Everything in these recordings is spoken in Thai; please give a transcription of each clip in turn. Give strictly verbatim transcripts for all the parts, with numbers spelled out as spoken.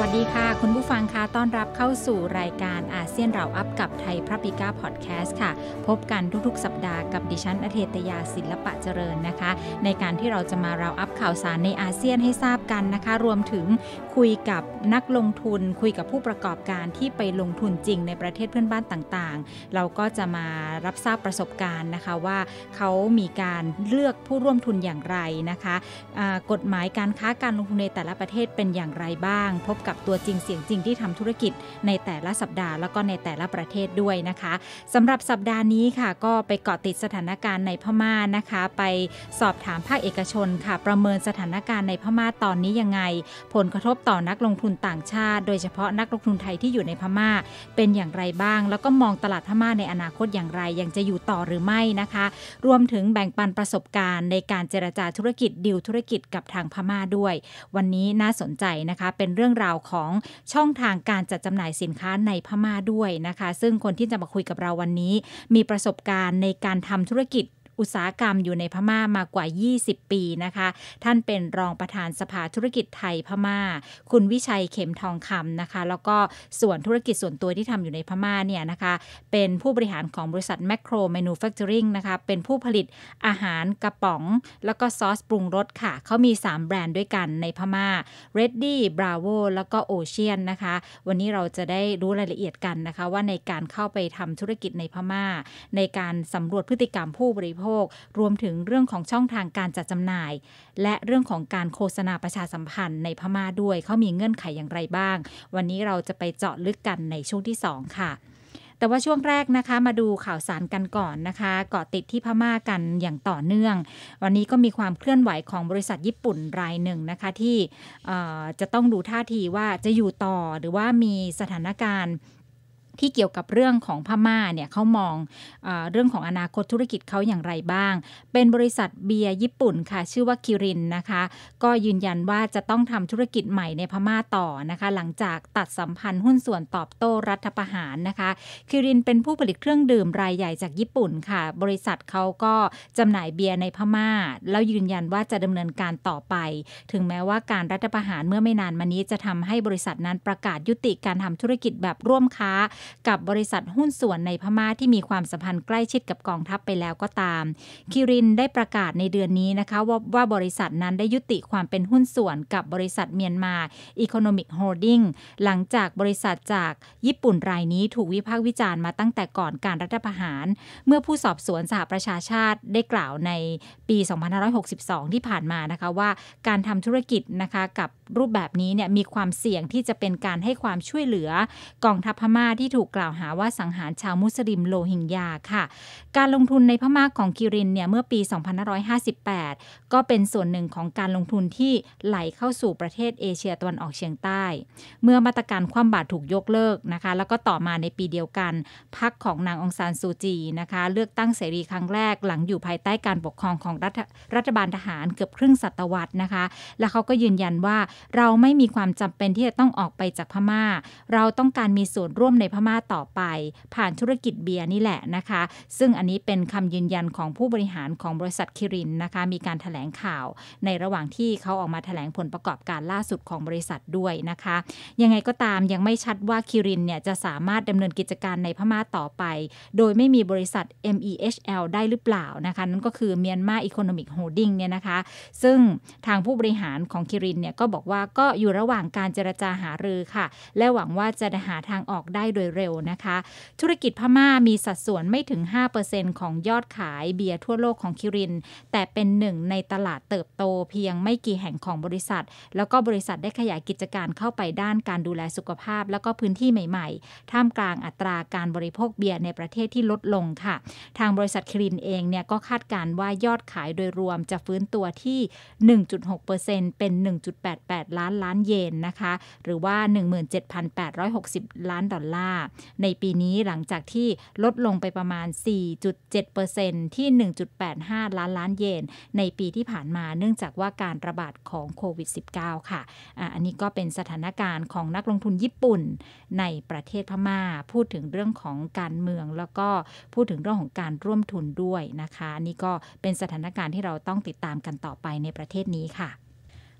วัสดีค่ะคุณผู้ฟังค่ะต้อนรับเข้าสู่รายการอาเซียนเราอัพกับไทยพระปิก้าพอดแคสต์ค่ะพบกันทุกๆสัปดาห์กับดิฉันอเทตยาศิลปะเจริญนะคะในการที่เราจะมาเราอัพข่าวสารในอาเซียนให้ทราบกันนะคะรวมถึงคุยกับนักลงทุนคุยกับผู้ประกอบการที่ไปลงทุนจริงในประเทศเพื่อนบ้านต่างๆเราก็จะมารับทราบประสบการณ์นะคะว่าเขามีการเลือกผู้ร่วมทุนอย่างไรนะคะกฎหมายการค้าการลงทุนในแต่ละประเทศเป็นอย่างไรบ้างพบกับตัวจริงเสียงจริงที่ทำธุรกิจในแต่ละสัปดาห์แล้วก็ในแต่ละประเทศด้วยนะคะสำหรับสัปดาห์นี้ค่ะก็ไปเกาะติดสถานการณ์ในพม่านะคะไปสอบถามภาคเอกชนค่ะประเมินสถานการณ์ในพม่าตอนนี้ยังไงผลกระทบต่อนักลงทุนต่างชาติโดยเฉพาะนักลงทุนไทยที่อยู่ในพม่าเป็นอย่างไรบ้างแล้วก็มองตลาดพม่าในอนาคตอย่างไรยังจะอยู่ต่อหรือไม่นะคะรวมถึงแบ่งปันประสบการณ์ในการเจรจาธุรกิจดีลธุรกิจกับทางพม่าด้วยวันนี้น่าสนใจนะคะเป็นเรื่องราวของช่องทางการจัดจำหน่ายสินค้าในพม่าด้วยนะคะซึ่งคนที่จะมาคุยกับเราวันนี้มีประสบการณ์ในการทำธุรกิจอุตสาหกรรมอยู่ในพม่ามากว่ายี่สิบปีนะคะท่านเป็นรองประธานสภาธุรกิจไทยพม่าคุณวิชัยเข็มทองคำนะคะแล้วก็ส่วนธุรกิจส่วนตัวที่ทำอยู่ในพม่าเนี่ยนะคะเป็นผู้บริหารของบริษัทแมคโครแมนูแฟคเจอริงนะคะเป็นผู้ผลิตอาหารกระป๋องแล้วก็ซอสปรุงรสค่ะเขามีสามแบรนด์ด้วยกันในพม่า Ready Bravo แล้วก็ Ocean นะคะวันนี้เราจะได้รู้รายละเอียดกันนะคะว่าในการเข้าไปทำธุรกิจในพม่าในการสำรวจพฤติกรรมผู้บริโภครวมถึงเรื่องของช่องทางการจัดจำหน่ายและเรื่องของการโฆษณาประชาสัมพันธ์ในพม่าด้วยเขามีเงื่อนไขอย่างไรบ้างวันนี้เราจะไปเจาะลึกกันในช่วงที่สองค่ะแต่ว่าช่วงแรกนะคะมาดูข่าวสารกันก่อนนะคะเกาะติดที่พม่ากันอย่างต่อเนื่องวันนี้ก็มีความเคลื่อนไหวของบริษัทญี่ปุ่นรายหนึ่งนะคะที่จะต้องดูท่าทีว่าจะอยู่ต่อหรือว่ามีสถานการณ์ที่เกี่ยวกับเรื่องของพม่าเนี่ยเขามองเออเรื่องของอนาคตธุรกิจเขาอย่างไรบ้างเป็นบริษัทเบียร์ญี่ปุ่นค่ะชื่อว่าคิรินนะคะก็ยืนยันว่าจะต้องทำธุรกิจใหม่ในพม่าต่อนะคะหลังจากตัดสัมพันธ์หุ้นส่วนตอบโต้รัฐประหารนะคะคิรินเป็นผู้ผลิตเครื่องดื่มรายใหญ่จากญี่ปุ่นค่ะบริษัทเขาก็จำหน่ายเบียร์ในพม่าแล้วยืนยันว่าจะดำเนินการต่อไปถึงแม้ว่าการรัฐประหารเมื่อไม่นานมานี้จะทำให้บริษัทนั้นประกาศยุติการทำธุรกิจแบบร่วมค้ากับบริษัทหุ้นส่วนในพม่าที่มีความสัมพันธ์ใกล้ชิดกับกองทัพไปแล้วก็ตามคิรินได้ประกาศในเดือนนี้นะคะว่าว่าบริษัทนั้นได้ยุติความเป็นหุ้นส่วนกับบริษัทเมียนมาอีโคโนมิกโฮลดิ้งหลังจากบริษัทจากญี่ปุ่นรายนี้ถูกวิพากษ์วิจารณ์มาตั้งแต่ก่อนการรัฐประหารเมื่อผู้สอบสวนสหประชาชาติได้กล่าวในปีสองพันห้าร้อยหกสิบสองที่ผ่านมานะคะว่าการทำธุรกิจนะคะกับรูปแบบนี้เนี่ยมีความเสี่ยงที่จะเป็นการให้ความช่วยเหลือกองทัพพม่าที่ถูกกล่าวหาว่าสังหารชาวมุสลิมโรฮิงญาค่ะการลงทุนในพม่าของคิรินเนี่ยเมื่อปีสองพันห้าร้อยห้าสิบแปดก็เป็นส่วนหนึ่งของการลงทุนที่ไหลเข้าสู่ประเทศเอเชียตะวันออกเฉียงใต้เมื่อมาตรการคว่ำบาตรถูกยกเลิกนะคะแล้วก็ต่อมาในปีเดียวกันพรรคของนางองซานซูจีนะคะเลือกตั้งเสรีครั้งแรกหลังอยู่ภายใต้การปกครองของรัฐรัฐบาลทหารเกือบครึ่งศตวรรษนะคะและเขาก็ยืนยันว่าเราไม่มีความจำเป็นที่จะต้องออกไปจากพม่าเราต้องการมีส่วนร่วมในพม่าต่อไปผ่านธุรกิจเบียร์นี่แหละนะคะซึ่งอันนี้เป็นคำยืนยันของผู้บริหารของบริษัทคิรินนะคะมีการแถลงข่าวในระหว่างที่เขาออกมาแถลงผลประกอบการล่าสุดของบริษัทด้วยนะคะยังไงก็ตามยังไม่ชัดว่าคิรินเนี่ยจะสามารถดำเนินกิจการในพม่าต่อไปโดยไม่มีบริษัท เอ็ม อี เอช แอล ได้หรือเปล่านะคะนั่นก็คือ Myanmar Economic Holding เนี่ยนะคะซึ่งทางผู้บริหารของคิรินเนี่ยก็บอกว่าก็อยู่ระหว่างการเจรจาหารือค่ะและหวังว่าจะหาทางออกได้โดยเร็วนะคะธุรกิจพม่ามีสัดส่วนไม่ถึง ห้าเปอร์เซ็นต์ ของยอดขายเบียร์ทั่วโลกของคิรินแต่เป็นหนึ่งในตลาดเติบโตเพียงไม่กี่แห่งของบริษัทแล้วก็บริษัทได้ขยายกิจการเข้าไปด้านการดูแลสุขภาพแล้วก็พื้นที่ใหม่ๆท่ามกลางอัตราการบริโภคเบียร์ในประเทศที่ลดลงค่ะทางบริษัทคิรินเองเนี่ยก็คาดการณ์ว่ายอดขายโดยรวมจะฟื้นตัวที่ หนึ่งจุดหกเปอร์เซ็นต์ เป็น หนึ่งจุดแปดแปด ล้านล้านเยนนะคะหรือว่า หนึ่งหมื่นเจ็ดพันแปดร้อยหกสิบ ล้านดอลลาร์ในปีนี้หลังจากที่ลดลงไปประมาณ สี่จุดเจ็ดเปอร์เซ็นต์ ที่ หนึ่งจุดแปดห้า ล้านล้านเยนในปีที่ผ่านมาเนื่องจากว่าการระบาดของโควิด สิบเก้า ค่ะ อ่ะอันนี้ก็เป็นสถานการณ์ของนักลงทุนญี่ปุ่นในประเทศพม่าพูดถึงเรื่องของการเมืองแล้วก็พูดถึงเรื่องของการร่วมทุนด้วยนะคะอันนี้ก็เป็นสถานการณ์ที่เราต้องติดตามกันต่อไปในประเทศนี้ค่ะ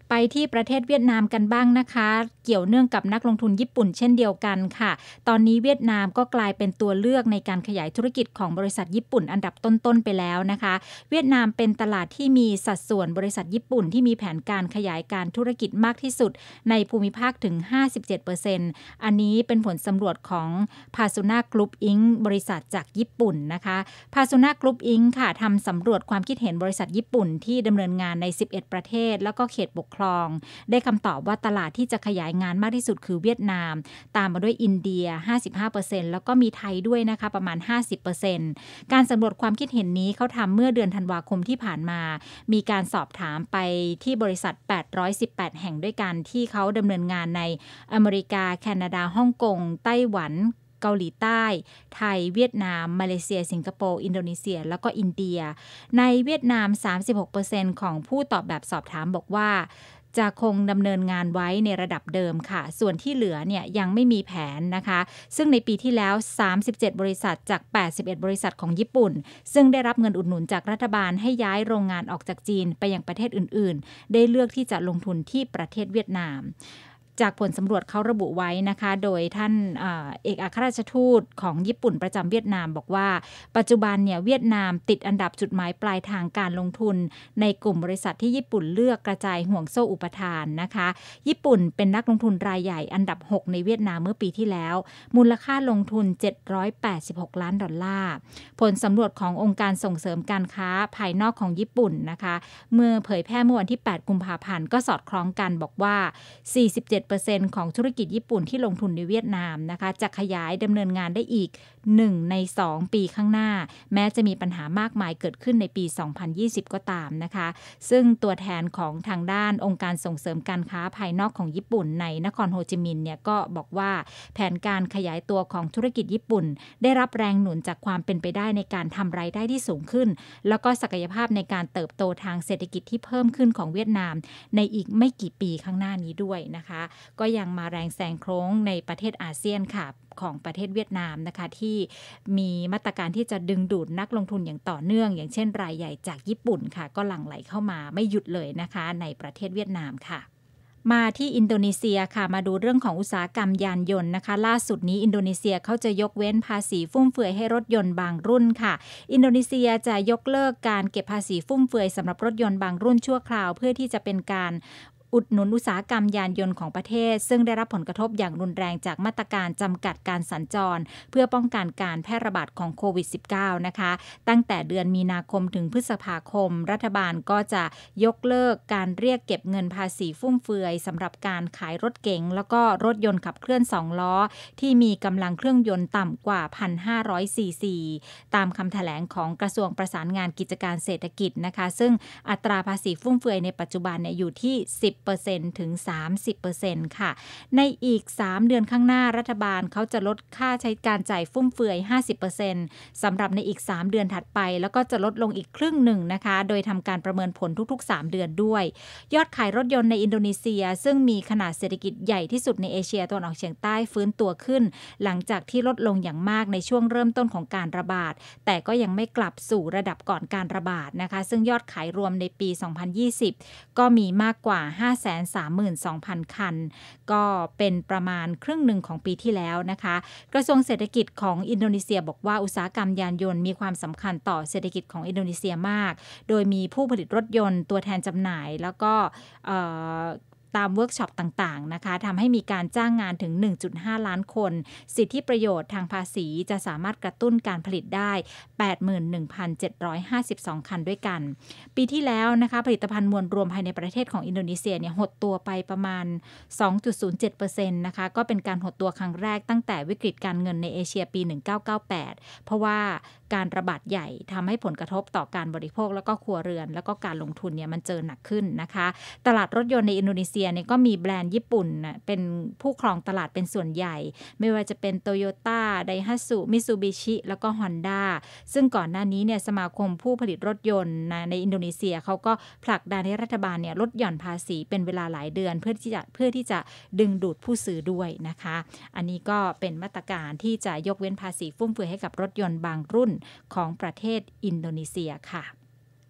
ไปที่ประเทศเวียดนามกันบ้างนะคะเกี่ยวเนื่องกับนักลงทุนญี่ปุ่นเช่นเดียวกันค่ะตอนนี้เวียดนามก็กลายเป็นตัวเลือกในการขยายธุรกิจของบริษัทญี่ปุ่นอันดับต้นๆไปแล้วนะคะเวียดนามเป็นตลาดที่มีสัดส่วนบริษัทญี่ปุ่นที่มีแผนการขยายการธุรกิจมากที่สุดในภูมิภาคถึง ห้าสิบเจ็ดเปอร์เซ็นต์ อันนี้เป็นผลสำรวจของ Pasuna Group อิงค์ บริษัทจากญี่ปุ่นนะคะ Pasuna Group อิงค์ ค่ะทำสำรวจความคิดเห็นบริษัทญี่ปุ่นที่ดำเนินงานในสิบเอ็ดประเทศแล้วก็เขตปกครองได้คำตอบว่าตลาดที่จะขยายงานมากที่สุดคือเวียดนามตามมาด้วยอินเดีย ห้าสิบห้าเปอร์เซ็นต์ แล้วก็มีไทยด้วยนะคะประมาณ ห้าสิบเปอร์เซ็นต์ การสำรวจความคิดเห็นนี้เขาทำเมื่อเดือนธันวาคมที่ผ่านมามีการสอบถามไปที่บริษัทแปดร้อยสิบแปดแห่งด้วยกันที่เขาดำเนินงานในอเมริกาแคนาดาฮ่องกงไต้หวันเกาหลีใต้ไทยเวียดนามมาเลเซียสิงคโปร์อินโดนีเซียแล้วก็อินเดียในเวียดนาม สามสิบหกเปอร์เซ็นต์ ของผู้ตอบแบบสอบถามบอกว่าจะคงดำเนินงานไว้ในระดับเดิมค่ะส่วนที่เหลือเนี่ยยังไม่มีแผนนะคะซึ่งในปีที่แล้วสามสิบเจ็ดบริษัทจากแปดสิบเอ็ดบริษัทของญี่ปุ่นซึ่งได้รับเงินอุดหนุนจากรัฐบาลให้ย้ายโรงงานออกจากจีนไปยังประเทศอื่นๆได้เลือกที่จะลงทุนที่ประเทศเวียดนามจากผลสำรวจเขาระบุไว้นะคะโดยท่านเอเอกอัครราชทูตของญี่ปุ่นประจำเวียดนามบอกว่าปัจจุบันเนี่ยเวียดนามติดอันดับจุดหมายปลายทางการลงทุนในกลุ่มบริษัทที่ญี่ปุ่นเลือกกระจายห่วงโซ่อุปทานนะคะญี่ปุ่นเป็นนักลงทุนรายใหญ่อันดับหกในเวียดนามเมื่อปีที่แล้วมูลค่าลงทุนเจ็ดร้อยแปดสิบหกล้านดอลลาร์ผลสำรวจขององค์การส่งเสริมการค้าภายนอกของญี่ปุ่นนะคะเมื่อเผยแพร่เมื่อวันที่แปดกุมภาพันธ์ก็สอดคล้องกันบอกว่า สี่สิบเจ็ดเปอร์เซ็นต์ ของธุรกิจญี่ปุ่นที่ลงทุนในเวียดนามนะคะจะขยายดำเนินงานได้อีกหนึ่งในสองปีข้างหน้าแม้จะมีปัญหามากมายเกิดขึ้นในปีสองพันยี่สิบก็ตามนะคะซึ่งตัวแทนของทางด้านองค์การส่งเสริมการค้าภายนอกของญี่ปุ่นในนครโฮจิมินห์เนี่ยก็บอกว่าแผนการขยายตัวของธุรกิจญี่ปุ่นได้รับแรงหนุนจากความเป็นไปได้ในการทำรายได้ที่สูงขึ้นแล้วก็ศักยภาพในการเติบโตทางเศรษฐกิจที่เพิ่มขึ้นของเวียดนามในอีกไม่กี่ปีข้างหน้านี้ด้วยนะคะก็ยังมาแรงแซงโค้งในประเทศอาเซียนค่ะของประเทศเวียดนามนะคะที่มีมาตรการที่จะดึงดูดนักลงทุนอย่างต่อเนื่องอย่างเช่นรายใหญ่จากญี่ปุ่นค่ะก็หลั่งไหลเข้ามาไม่หยุดเลยนะคะในประเทศเวียดนามค่ะมาที่อินโดนีเซียค่ะมาดูเรื่องของอุตสาหกรรมยานยนต์นะคะล่าสุดนี้อินโดนีเซียเขาจะยกเว้นภาษีฟุ่มเฟือยให้รถยนต์บางรุ่นค่ะอินโดนีเซียจะยกเลิกการเก็บภาษีฟุ่มเฟือยสำหรับรถยนต์บางรุ่นชั่วคราวเพื่อที่จะเป็นการอุดหนุนอุตสาหกรรมยานยนต์ของประเทศซึ่งได้รับผลกระทบอย่างรุนแรงจากมาตรการจำกัดการสัญจรเพื่อป้องกันการแพร่ระบาดของโควิด สิบเก้า นะคะตั้งแต่เดือนมีนาคมถึงพฤษภาคมรัฐบาลก็จะยกเลิกการเรียกเก็บเงินภาษีฟุ่มเฟือยสำหรับการขายรถเก๋งแล้วก็รถยนต์ขับเคลื่อนสองล้อที่มีกำลังเครื่องยนต์ต่ำกว่า หนึ่งพันห้าร้อย ซี ซี ตามคำแถลงของกระทรวงประสานงานกิจการเศรษฐกิจนะคะซึ่งอัตราภาษีฟุ่มเฟือยในปัจจุบันเนี่ยอยู่ที่ สิบเปอร์เซ็นต์ ถึง สามสิบเปอร์เซ็นต์ ค่ะในอีกสามเดือนข้างหน้ารัฐบาลเขาจะลดค่าใช้การจ่ายฟุ่มเฟือย ห้าสิบเปอร์เซ็นต์ สำหรับในอีกสามเดือนถัดไปแล้วก็จะลดลงอีกครึ่งหนึ่งนะคะโดยทำการประเมินผลทุกๆสามเดือนด้วยยอดขายรถยนต์ในอินโดนีเซียซึ่งมีขนาดเศรษฐกิจใหญ่ที่สุดในเอเชียตะวันออกเฉียงใต้ฟื้นตัวขึ้นหลังจากที่ลดลงอย่างมากในช่วงเริ่มต้นของการระบาดแต่ก็ยังไม่กลับสู่ระดับก่อนการระบาดนะคะซึ่งยอดขายรวมในปีสองพันยี่สิบก็มีมากกว่า ห้าแสนสามหมื่นสองพัน คันก็เป็นประมาณครึ่งหนึ่งของปีที่แล้วนะคะกระทรวงเศรษฐกิจของอินโดนีเซียบอกว่าอุตสาหกรรมยานยนต์มีความสำคัญต่อเศรษฐกิจของอินโดนีเซียมากโดยมีผู้ผลิตรถยนต์ตัวแทนจำหน่ายแล้วก็ตามเวิร์กช็อปต่างๆนะคะทำให้มีการจ้างงานถึง หนึ่งจุดห้า ล้านคนสิทธิประโยชน์ทางภาษีจะสามารถกระตุ้นการผลิตได้ แปดหมื่นหนึ่งพันเจ็ดร้อยห้าสิบสอง คันด้วยกันปีที่แล้วนะคะผลิตภัณฑ์มวลรวมภายในประเทศของอินโดนีเซียเนี่ยหดตัวไปประมาณ สองจุดศูนย์เจ็ดเปอร์เซ็นต์ นะคะก็เป็นการหดตัวครั้งแรกตั้งแต่วิกฤตการเงินในเอเชียปีหนึ่งพันเก้าร้อยเก้าสิบแปดเพราะว่าการระบาดใหญ่ทำให้ผลกระทบต่อการบริโภคแล้วก็ครัวเรือนแล้วก็การลงทุนเนี่ยมันเจอหนักขึ้นนะคะตลาดรถยนต์ในอินโดนีเซียเนี่ยก็มีแบรนด์ญี่ปุ่นเป็นผู้ครองตลาดเป็นส่วนใหญ่ไม่ว่าจะเป็น Toyota Daihatsu Mitsubishi แล้วก็ Honda ซึ่งก่อนหน้านี้เนี่ยสมาคมผู้ผลิตรถยนต์ในอินโดนีเซียเขาก็ผลักดันให้รัฐบาลเนี่ยลดหย่อนภาษีเป็นเวลาหลายเดือนเพื่อที่จะเพื่อที่จะดึงดูดผู้ซื้อด้วยนะคะอันนี้ก็เป็นมาตรการที่จะยกเว้นภาษีฟุ่มเฟือยให้กับรถยนต์บางรุ่นของประเทศอินโดนีเซียค่ะ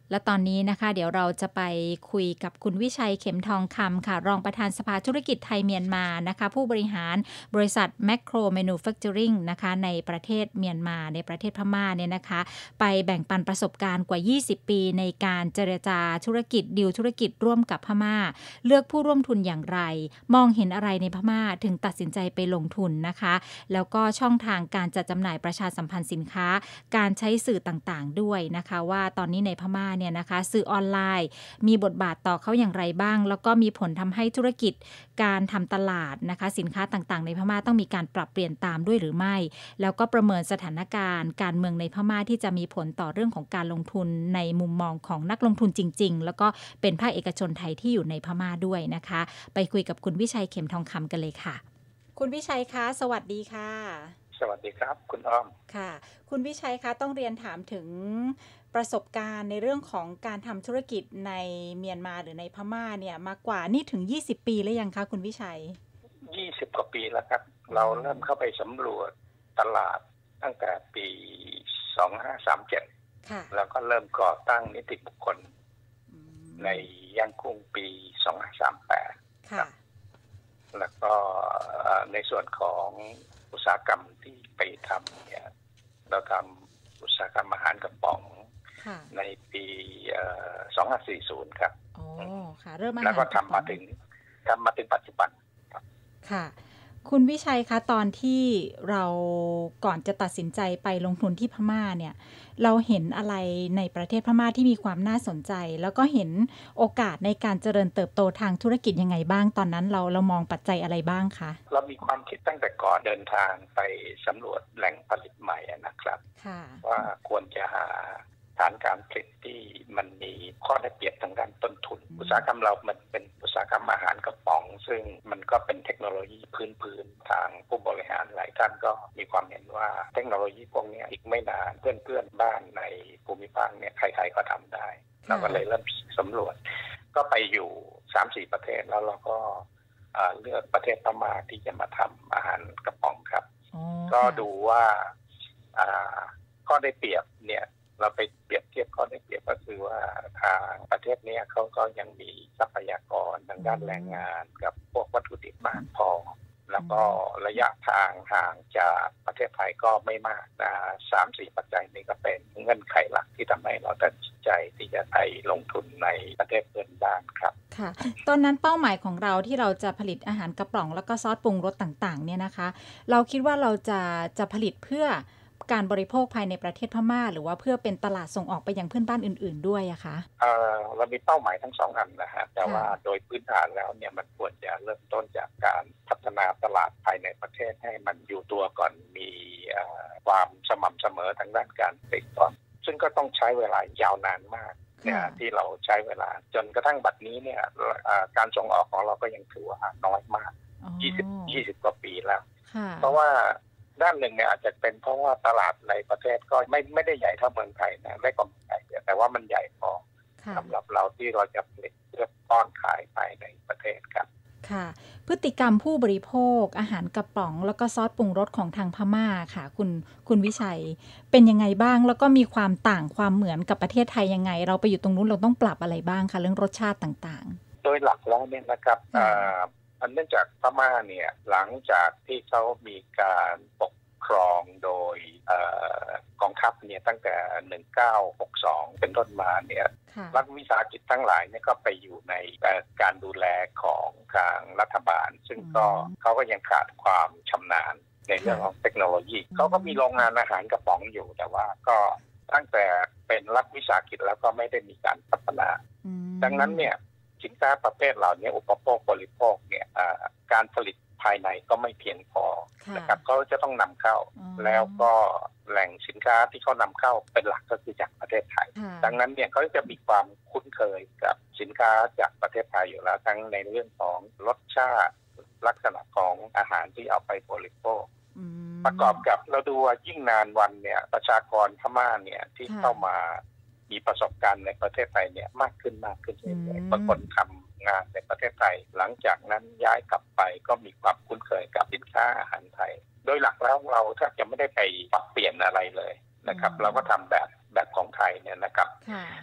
และตอนนี้นะคะเดี๋ยวเราจะไปคุยกับคุณวิชัยเข็มทองคำค่ะรองประธานสภาธุรกิจไทยเมียนมานะคะผู้บริหารบริษัท Macro Manufacturing นะคะในประเทศเมียนมาในประเทศพม่าเนี่ยนะคะไปแบ่งปันประสบการณ์กว่ายี่สิบปีในการเจรจาธุรกิจดีลธุรกิจร่วมกับพม่าเลือกผู้ร่วมทุนอย่างไรมองเห็นอะไรในพม่าถึงตัดสินใจไปลงทุนนะคะแล้วก็ช่องทางการจัดจำหน่ายประชาสัมพันธ์สินค้าการใช้สื่อต่างๆด้วยนะคะว่าตอนนี้ในพม่าเนี่ยนะคะสื่อออนไลน์มีบทบาทต่อเขาอย่างไรบ้างแล้วก็มีผลทำให้ธุรกิจการทำตลาดนะคะสินค้าต่างๆในพม่าต้องมีการปรับเปลี่ยนตามด้วยหรือไม่แล้วก็ประเมินสถานการณ์การเมืองในพม่าที่จะมีผลต่อเรื่องของการลงทุนในมุมมองของนักลงทุนจริงๆแล้วก็เป็นภาคเอกชนไทยที่อยู่ในพม่าด้วยนะคะไปคุยกับคุณวิชัยเข็มทองคำกันเลยค่ะคุณวิชัยคะสวัสดีค่ะสวัสดีครับคุณอ้อมค่ะคุณวิชัยคะต้องเรียนถามถึงประสบการณ์ในเรื่องของการทำธุรกิจในเมียนมาหรือในพม่าเนี่ยมากกว่านี่ถึงยี่สิบปีแล้วยังคะคุณวิชัยยี่สิบกว่าปีแล้วครับเราเริ่มเข้าไปสำรวจตลาดตั้งแต่ปีสองพันห้าร้อยสามสิบเจ็ดค่ะแล้วก็เริ่มก่อตั้งนิติบุคคลในย่างกุ้งปีสองพันห้าร้อยสามสิบแปดค่ะแล้วก็ในส่วนของอุตสาหกรรมที่ไปทำเนี่ยเราทำอุตสาหกรรมอาหารกระป๋องในปีสองพันห้าร้อยสี่สิบครับอ๋อค่ะเริ่มอาหารแล้วก็ทำมาถึงทำมาถึงปัจจุบันครับค่ะคุณวิชัยคะตอนที่เราก่อนจะตัดสินใจไปลงทุนที่พม่าเนี่ยเราเห็นอะไรในประเทศพม่าที่มีความน่าสนใจแล้วก็เห็นโอกาสในการเจริญเติบโตทางธุรกิจยังไงบ้างตอนนั้นเราเรามองปัจจัยอะไรบ้างคะเรามีความคิดตั้งแต่ก่อนเดินทางไปสำรวจแหล่งผลิตใหม่นะครับว่าควรจะหาฐานการผลิตที่มันมีข้อได้เปรียบทางด้านต้นทุนอุตสาหกรรมเรามันเป็นอุตสาหกรรมอาหารกระป๋องซึ่งมันก็เป็นเทคโนโลยีพื้นๆทางผู้บริหารหลายท่านก็มีความเห็นว่าเทคโนโลยีพวกนี้อีกไม่นานเพื่อนๆบ้านในภูมิภาคเนี่ยใครๆก็ทำได้เราก็เลยเริ่มสำรวจก็ไปอยู่ สามสี่ ประเทศแล้วเราก็เลือกประเทศพม่าที่จะมาทำอาหารกระป๋องครับก็ดูว่าข้อได้เปรียบเนี่ยเราไปเปรียบเทียบข้อได้เปรียบก็คือว่าทางประเทศนี้เขาก็ยังมีทรัพยากรทางด้านแรงงานกับพวกวัตถุดิบมากพอแล้วก็ระยะทางห่างจากประเทศไทยก็ไม่มากนะสามสี่ปัจจัยนี้ก็เป็นเงื่อนไขหลักที่ทำให้เราตัดสินใจที่จะไปลงทุนในประเทศเพื่อนบ้านครับค่ะตอนนั้นเป้าหมายของเราที่เราจะผลิตอาหารกระป๋องแล้วก็ซอสปรุงรสต่างๆเนี่ยนะคะเราคิดว่าเราจะจะผลิตเพื่อการบริโภคภายในประเทศพม่าหรือว่าเพื่อเป็นตลาดส่งออกไปยังเพื่อนบ้านอื่นๆด้วยอะคะเอ่อเรามีเป้าหมายทั้งสองอันนะฮะแต่ว่าโดยพื้นฐานแล้วเนี่ยมันควรจะเริ่มต้นจากการพัฒนาตลาดภายในประเทศให้มันอยู่ตัวก่อนมีความสม่ำเสมอทางด้านการผลิตก่อนซึ่งก็ต้องใช้เวลายาวนานมากเนี่ยที่เราใช้เวลาจนกระทั่งบัดนี้เนี่ยการส่งออกของเราก็ยังถือว่าน้อยมากยี่สิบ ยี่สิบกว่าปีแล้วเพราะว่าด้านหนึ่งเนี่ยอาจจะเป็นเพราะว่าตลาดในประเทศก็ไม่ไม่ได้ใหญ่เท่าเมืองไทยนะได้กว่าเมืองไทยแต่ว่ามันใหญ่พอสำหรับเราที่เราจะผลิตเพื่อป้อนขายไปในประเทศครับค่ะพฤติกรรมผู้บริโภคอาหารกระป๋องแล้วก็ซอสปรุงรสของทางพม่าค่ะคุณคุณวิชัยเป็นยังไงบ้างแล้วก็มีความต่างความเหมือนกับประเทศไทยยังไงเราไปอยู่ตรงนู้นเราต้องปรับอะไรบ้างคะเรื่องรสชาติต่างๆโดยหลักแล้วเนี่ยนะครับเนื่องจากพม่าเนี่ยหลังจากที่เขามีการปกครองโดยกองทัพเนี่ยตั้งแต่หนึ่งพันเก้าร้อยหกสิบสองเป็นต้นมาเนี่ยรัฐวิสาหกิจทั้งหลายเนี่ยก็ไปอยู่ในการดูแลของทางรัฐบาลซึ่งก็เขาก็ยังขาดความชำนาญในเรื่องของเทคโนโลยีเขาก็มีโรงงานอาหารกระป๋องอยู่แต่ว่าก็ตั้งแต่เป็นรัฐวิสาหกิจแล้วก็ไม่ได้มีการพัฒนาดังนั้นเนี่ยสินค้าประเภทเหล่านี้อุปโภคบริโภคเนี่ยการผลิตภายในก็ไม่เพียงพอนะครับเขาจะต้องนำเข้าแล้วก็แหล่งสินค้าที่เขานำเข้าเป็นหลักก็คือจากประเทศไทยดังนั้นเนี่ยเขาจะมีความคุ้นเคยกับสินค้าจากประเทศไทยอยู่แล้วทั้งในเรื่องของรสชาติลักษณะของอาหารที่เอาไปบริโภคประกอบกับเราดูว่ายิ่งนานวันเนี่ยประชากรพม่าเนี่ยที่เข้ามามีประสบการณ์ในประเทศไทยเนี่ยมากขึ้นมากขึ้นเรื่อยๆบางคนทำงานในประเทศไทยหลังจากนั้นย้ายกลับไปก็มีความคุ้นเคยกับสินค้าอาหารไทยโดยหลักแล้วเราแทบจะไม่ได้ไปปรับเปลี่ยนอะไรเลยนะครับเราก็ทำแบบแบบของไทยเนี่ยนะครับ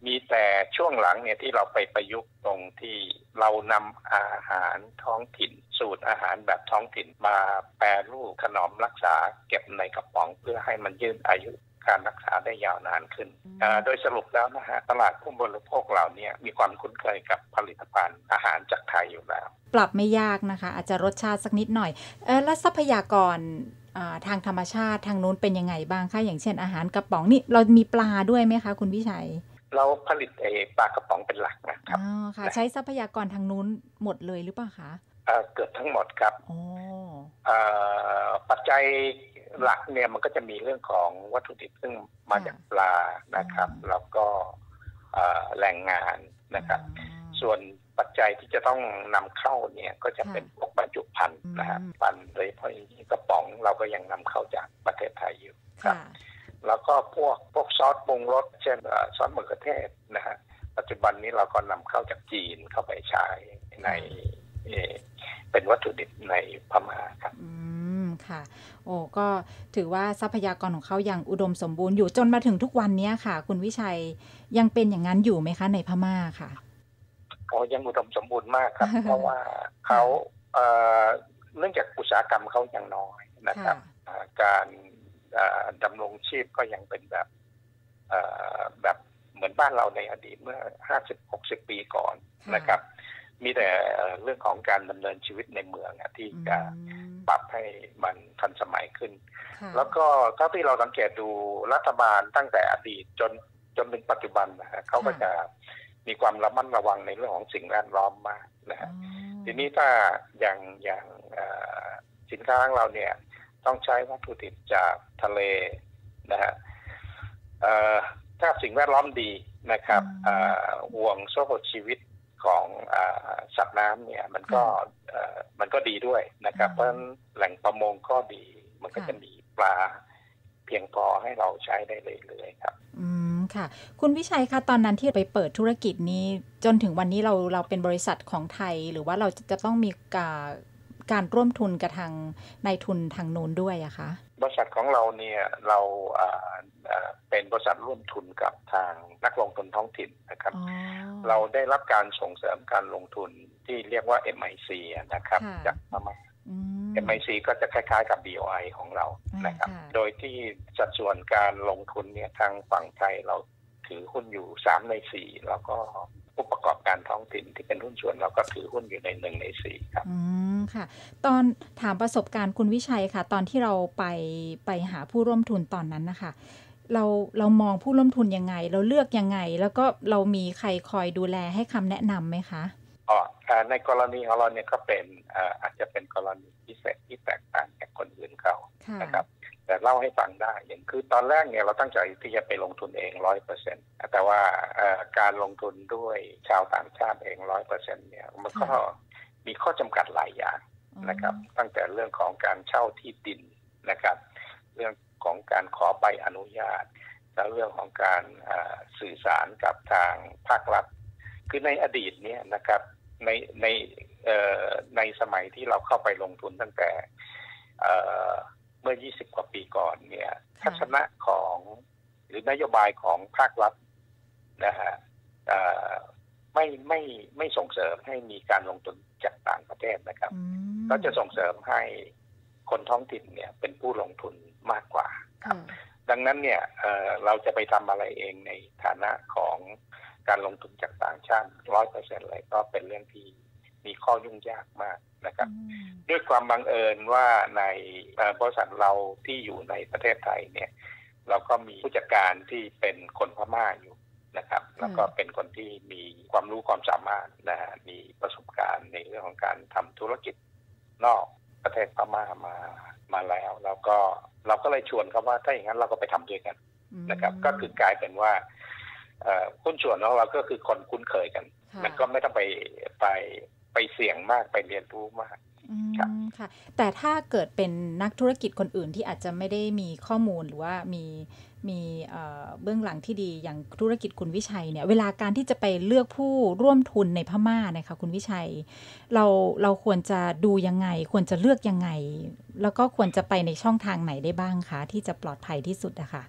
มีแต่ช่วงหลังเนี่ยที่เราไปประยุกต์ตรงที่เรานำอาหารท้องถิ่นสูตรอาหารแบบท้องถิ่นมาแปรรูปถนอมรักษาเก็บในกระป๋องเพื่อให้มันยืดอายุการรักษาได้ยาวนานขึ้นโดยสรุปแล้วนะฮะตลาดผู้บริโภคเหล่านี้มีความคุ้นเคยกับผลิตภัณฑ์อาหารจากไทยอยู่แล้วปรับไม่ยากนะคะอาจจะรสชาติสักนิดหน่อยเออและทรัพยากรทางธรรมชาติทางนู้นเป็นยังไงบ้างคะอย่างเช่นอาหารกระป๋องนี่เรามีปลาด้วยไหมคะคุณวิชัยเราผลิตเอปลากระป๋องเป็นหลักนะครับอ๋อค่ะใช้ทรัพยากรทางนู้นหมดเลยหรือเปล่าคะเกือบทั้งหมดครับอ๋อปัจจัยหลักเนี่ยมันก็จะมีเรื่องของวัตถุดิบซึ่งมาจากปลานะครับแล้วก็แรงงานนะครับส่วนปัจจัยที่จะต้องนำเข้าเนี่ยก็จะเป็นพวกบรรจุภัณฑ์นะฮะปันโดยเฉพาะกระป๋องเราก็ยังนำเข้าจากประเทศไทยอยู่ครับแล้วก็พวกพวกซอสปรุงรสเช่นซอสมะเขือเทศนะฮะปัจจุบันนี้เราก็นำเข้าจากจีนเข้าไปใช้ในเป็นวัตถุดิบในพม่าครับอืมค่ะโอ้ก็ถือว่าทรัพยากรของเขายังอุดมสมบูรณ์อยู่จนมาถึงทุกวันนี้ค่ะคุณวิชัยยังเป็นอย่างนั้นอยู่ไหมคะในพม่าค่ะก็ยังอุดมสมบูรณ์มากครับ เพราะว่าเขาเอ่อเนื่องจากอุตสาหกรรมเขายังน้อยนะครับการดำรงชีพก็ยังเป็นแบบแบบเหมือนบ้านเราในอดีตเมื่อ ห้าสิบหกสิบ ปีก่อนนะครับมีแต่เรื่องของการดำเนินชีวิตในเมืองที่จะปรับให้มันทันสมัยขึ้นแล้วก็เท่าที่เราสังเกตดูรัฐบาลตั้งแต่อดีตจนจนถึงปัจจุบันนะฮะเขาก็จะมีความระมัดระวังในเรื่องของสิ่งแวดล้อมมากนะฮะทีนี้ถ้าอย่างอย่างสินค้าของเราเนี่ยต้องใช้วัตถุดิบจากทะเลนะฮะถ้าสิ่งแวดล้อมดีนะครับห่วงโซ่ชีวิตของสัตว์น้ำเนี่ยมันก็มันก็ดีด้วยนะครับเพราะฉะนั้นแหล่งประมงก็ดีมันก็จะมีปลาเพียงพอให้เราใช้ได้เรื่อยๆครับอืมค่ะคุณวิชัยคะตอนนั้นที่ไปเปิดธุรกิจนี้จนถึงวันนี้เราเราเป็นบริษัทของไทยหรือว่าเราจะต้องมีการการร่วมทุนกับทางนายทุนทางโน้นด้วยอะคะบริษัทของเราเนี่ยเราเป็นบริษัทร่วมทุนกับทางนักลงทุนท้องถิ่นนะครับเราได้รับการส่งเสริมการลงทุนที่เรียกว่า เอ็ม ไอ ซี นะครับจากพม่า เอ็ม ไอ ซี ก็จะคล้ายๆกับ บี โอ ไอ ของเรานะครับโดยที่สัดส่วนการลงทุนเนี่ยทางฝั่งไทยเราถือหุ้นอยู่สามในสี่แล้วก็ผู้ประกอบการท้องถิ่นที่เป็นหุ้นส่วนเราก็ถือหุ้นอยู่ในหนึ่งในสี่ครับอืมค่ะตอนถามประสบการณ์คุณวิชัยค่ะตอนที่เราไปไปหาผู้ร่วมทุนตอนนั้นนะคะเราเรามองผู้ร่วมทุนยังไงเราเลือกยังไงแล้วก็เรามีใครคอยดูแลให้คำแนะนำไหมคะอ๋อในกรณีของเราเนี่ยก็เป็นอาจจะเป็นกรณีพิเศษที่แตกต่างจากคนอื่นเขานะครับแต่เล่าให้ฟังได้อย่างคือตอนแรกเนี่ยเราตั้งใจที่จะไปลงทุนเอง ร้อยเปอร์เซ็นต์ แต่ว่าการลงทุนด้วยชาวต่างชาติเอง ร้อยเปอร์เซ็นต์ เนี่ยมันก็มีข้อจำกัดหลายอย่างนะครับตั้งแต่เรื่องของการเช่าที่ดินนะครับเรื่องของการขอใบอนุญาตและเรื่องของการสื่อสารกับทางภาครัฐคือในอดีตเนี่ยนะครับในในในสมัยที่เราเข้าไปลงทุนตั้งแต่เมื่อยี่สิบกว่าปีก่อนเนี่ยทัศนะของหรือนโยบายของภาครัฐนะฮะไม่ไม่ไม่ส่งเสริมให้มีการลงทุนจากต่างประเทศนะครับก็จะส่งเสริมให้คนท้องถิ่นเนี่ยเป็นผู้ลงทุนมากกว่าครับดังนั้นเนี่ยเราจะไปทำอะไรเองในฐานะของการลงทุนจากต่างชาติ ร้อยเปอร์เซ็นต์ เลยก็เป็นเรื่องที่มีข้อยุ่งยากมากนะครับด้วยความบังเอิญว่าในบริษัทเราที่อยู่ในประเทศไทยเนี่ยเราก็มีผู้จัดการที่เป็นคนพม่าอยู่นะครับแล้วก็เป็นคนที่มีความรู้ความสามารถนะฮะมีประสบการณ์ในเรื่องของการทำธุรกิจนอกประเทศพม่ามามาแล้วแล้วก็เราก็เลยชวนเขาว่าถ้าอย่างนั้นเราก็ไปทำด้วยกันนะครับก็คือกลายเป็นว่าหุ้นส่วนของเราก็คือคนคุ้นเคยกันมันก็ไม่ต้องไปไปไปเสี่ยงมากไปเรียนรู้มากครับค่ะแต่ถ้าเกิดเป็นนักธุรกิจคนอื่นที่อาจจะไม่ได้มีข้อมูลหรือว่ามีมีเบื้องหลังที่ดีอย่างธุรกิจคุณวิชัยเนี่ยเวลาการที่จะไปเลือกผู้ร่วมทุนในพม่านะคะคุณวิชัยเราเราควรจะดูยังไงควรจะเลือกยังไงแล้วก็ควรจะไปในช่องทางไหนได้บ้างคะที่จะปลอดภัยที่สุดอะค่ะ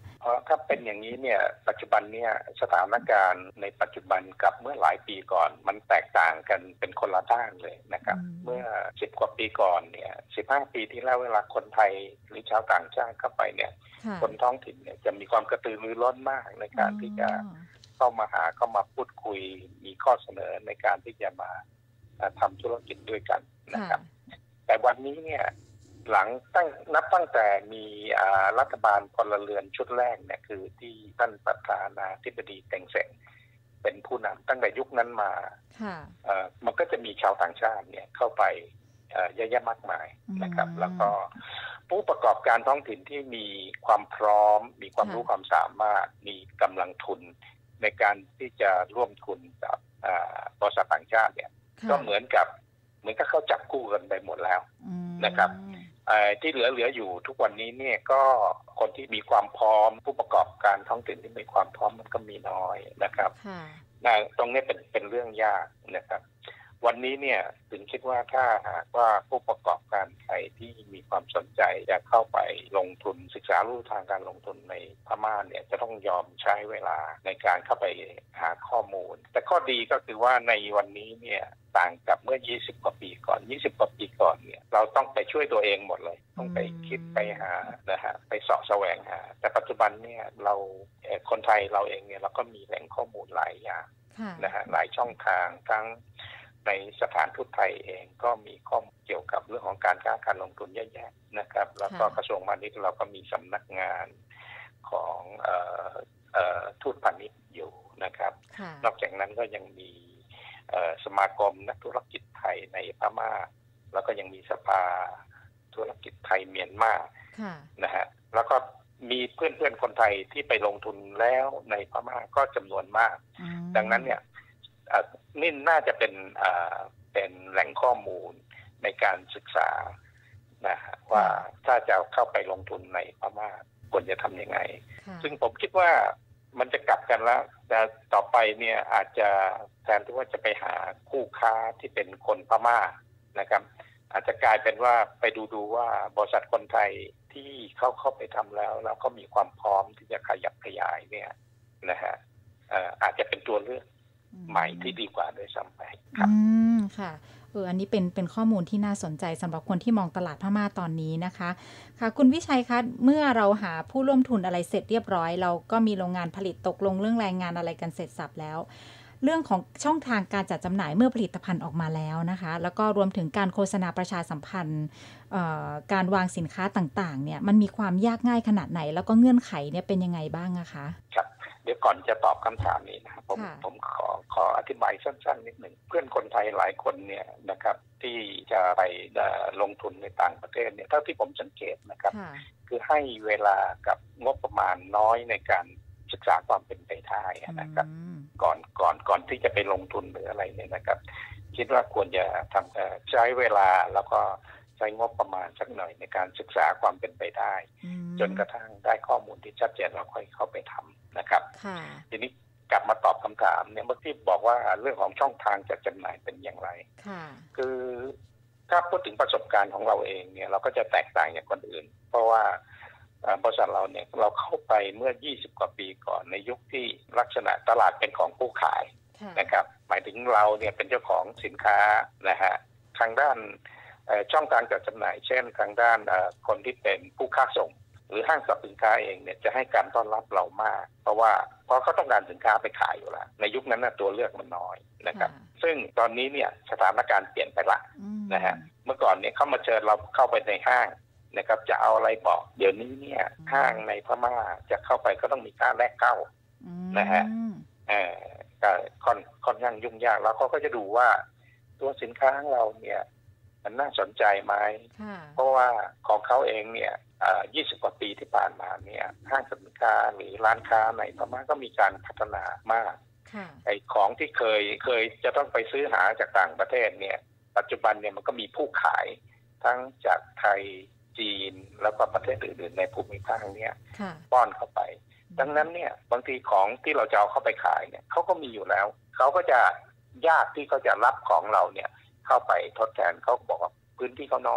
ถ้าเป็นอย่างนี้เนี่ยปัจจุบันเนี่ยสถานการณ์ในปัจจุบันกับเมื่อหลายปีก่อนมันแตกต่างกันเป็นคนละด้านเลยนะครับเมื่อสิบกว่าปีก่อนเนี่ยสิบห้าปีที่แล้วเวลาคนไทยหรือชาวต่างชาติเข้าไปเนี่ยคนท้องถิ่นเนี่ยจะมีความกระตือรือร้นมากในการที่จะเข้ามาหาเข้ามาพูดคุยมีข้อเสนอในการที่จะมาทำธุรกิจด้วยกันนะครับแต่วันนี้เนี่ยหลังตั้งนับตั้งแต่มีรัฐบาลพลเรือนชุดแรกเนี่ยคือที่ท่านประธานาธิบดีเต็งเซ็งเป็นผู้นำตั้งแต่ยุคนั้นมามันก็จะมีชาวต่างชาติเนี่ยเข้าไปเยอะแยะมากมายนะครับแล้วก็ผู้ประกอบการท้องถิ่นที่มีความพร้อมมีความรู้ความสามารถมีกำลังทุนในการที่จะร่วมทุนกับบริษัทต่างชาติเนี่ยก็เหมือนกับเหมือนกับเขาจับคู่กันไปหมดแล้วนะครับที่เหลือเหลืออยู่ทุกวันนี้เนี่ยก็คนที่มีความพร้อมผู้ประกอบการท้องถิ่นที่มีความพร้อมมันก็มีน้อยนะครับตรงนี้เป็นเป็นเรื่องยากนะครับวันนี้เนี่ยถึงคิดว่าถ้าหากว่าผู้ประกอบการไทยที่มีความสนใจจะเข้าไปลงทุนศึกษาลู่ทางการลงทุนในพม่าเนี่ยจะต้องยอมใช้เวลาในการเข้าไปหาข้อมูลแต่ข้อดีก็คือว่าในวันนี้เนี่ยต่างกับเมื่อยี่สิบกว่าปีก่อนยี่สิบกว่าปีก่อนเนี่ยเราต้องไปช่วยตัวเองหมดเลยต้องไปคิดไปหานะฮะไปเสาะแสวงหาแต่ปัจจุบันเนี่ยเราคนไทยเราเองเนี่ยเราก็มีแหล่งข้อมูลหลายอย่างนะฮะหลายช่องทางทั้งในสถานทูตไทยเองก็มีข้อมูลเกี่ยวกับเรื่องของการค้าการลงทุนเยอะแยะนะครับแล้วก็กระทรวงพาณิชย์เราก็มีสำนักงานของเอ่อเอ่อทูตพาณิชย์อยู่นะครับนอกจากนั้นก็ยังมีสมาคมนักธุรกิจไทยในพม่าแล้วก็ยังมีสภาธุรกิจไทยเมียนมานะฮะแล้วก็มีเพื่อนๆคนไทยที่ไปลงทุนแล้วในพม่าก็จำนวนมากดังนั้นเนี่ยนี่น่าจะเป็นเป็นแหล่งข้อมูลในการศึกษานะฮะว่าถ้าจะเข้าไปลงทุนในพม่าควรจะทำยังไงซึ่งผมคิดว่ามันจะกลับกันแล้วแต่ต่อไปเนี่ยอาจจะแทนที่ว่าจะไปหาคู่ค้าที่เป็นคนพม่านะครับอาจจะกลายเป็นว่าไปดูดูว่าบริษัทคนไทยที่เขาเข้าไปทำแล้วแล้วก็มีความพร้อมที่จะขยับขยายเนี่ยนะฮะอาจจะเป็นตัวเลือกใหม่ที่ดีกว่าโดยซ้ำไปครับอืมค่ะเอออันนี้เป็นเป็นข้อมูลที่น่าสนใจสำหรับคนที่มองตลาดพม่าตอนนี้นะคะค่ะคุณวิชัยคะเมื่อเราหาผู้ร่วมทุนอะไรเสร็จเรียบร้อยเราก็มีโรงงานผลิตตกลงเรื่องแรงงานอะไรกันเสร็จสับแล้วเรื่องของช่องทางการจัดจำหน่ายเมื่อผลิตภัณฑ์ออกมาแล้วนะคะแล้วก็รวมถึงการโฆษณาประชาสัมพันธ์การวางสินค้าต่างๆเนี่ยมันมีความยากง่ายขนาดไหนแล้วก็เงื่อนไขเนี่ยเป็นยังไงบ้างอะคะครับเดี๋ยวก่อนจะตอบคำถามนี้นะครับผมผมขอขออธิบายสั้นๆนิดหนึ่งเพื่อนคนไทยหลายคนเนี่ยนะครับที่จะไปลงทุนในต่างประเทศเนี่ยเท่าที่ผมสังเกตนะครับคือให้เวลากับงบประมาณน้อยในการศึกษาความเป็นไปได้นะครับก่อนก่อนก่อนที่จะไปลงทุนหรืออะไรเนี่ยนะครับคิดว่าควรจะทำใช้เวลาแล้วก็ใช้งบประมาณสักหน่อยในการศึกษาความเป็นไปได้จนกระทั่งได้ข้อมูลที่ชัดเจนแล้วค่อยเข้าไปทำนะครับทีนี้กลับมาตอบคำถามเนี่ยเมื่อกี้บอกว่าเรื่องของช่องทางจัดจำหน่ายเป็นอย่างไรคือถ้าพูดถึงประสบการณ์ของเราเองเนี่ยเราก็จะแตกต่างจากคนอื่นเพราะว่าบริษัทเราเนี่ยเราเข้าไปเมื่อยี่สิบกว่าปีก่อนในยุคที่ลักษณะตลาดเป็นของผู้ขายนะครับหมายถึงเราเนี่ยเป็นเจ้าของสินค้านะฮะทางด้านช่องทางจัดจำหน่ายเช่นทางด้านคนที่เป็นผู้ค้าส่งหรือห้างสรรพสินค้าเองเนี่ยจะให้การต้อนรับเรามากเพราะว่าเพราะเขาต้องการสินค้าไปขายอยู่แล้วในยุคนั้นนะตัวเลือกมันน้อยนะครับซึ่งตอนนี้เนี่ยสถานการณ์เปลี่ยนไปละนะฮะเมื่อก่อนเนี่ยเขามาเชิญเราเข้าไปในห้างนะครับจะเอาอะไรบอกเดี๋ยวนี้เนี่ยห้างในพม่าจะเข้าไปก็ต้องมีค่าแรกเข้านะฮะเอ่อก็ค่อนค่อนข้างยุ่งยากแล้วเขาก็จะดูว่าตัวสินค้าของเราเนี่ยมันน่าสนใจไหมเพราะว่าของเขาเองเนี่ยยี่สิบกว่าปีที่ผ่านมาเนี่ยห้างสินค้าหรือร้านค้าในพม่าก็มีการพัฒนามากไอ้ของที่เคยเคยจะต้องไปซื้อหาจากต่างประเทศเนี่ยปัจจุบันเนี่ยมันก็มีผู้ขายทั้งจากไทยจีนแล้วก็ประเทศอื่นๆในภูมิภาคนี้ป้อนเข้าไปดังนั้นเนี่ยบางทีของที่เราจะเอาเข้าไปขายเนี่ยเขาก็มีอยู่แล้วเขาก็จะยากที่เขาจะรับของเราเนี่ยเข้าไปทดแทนเขาบอกว่าพื้นที่เขาน้อย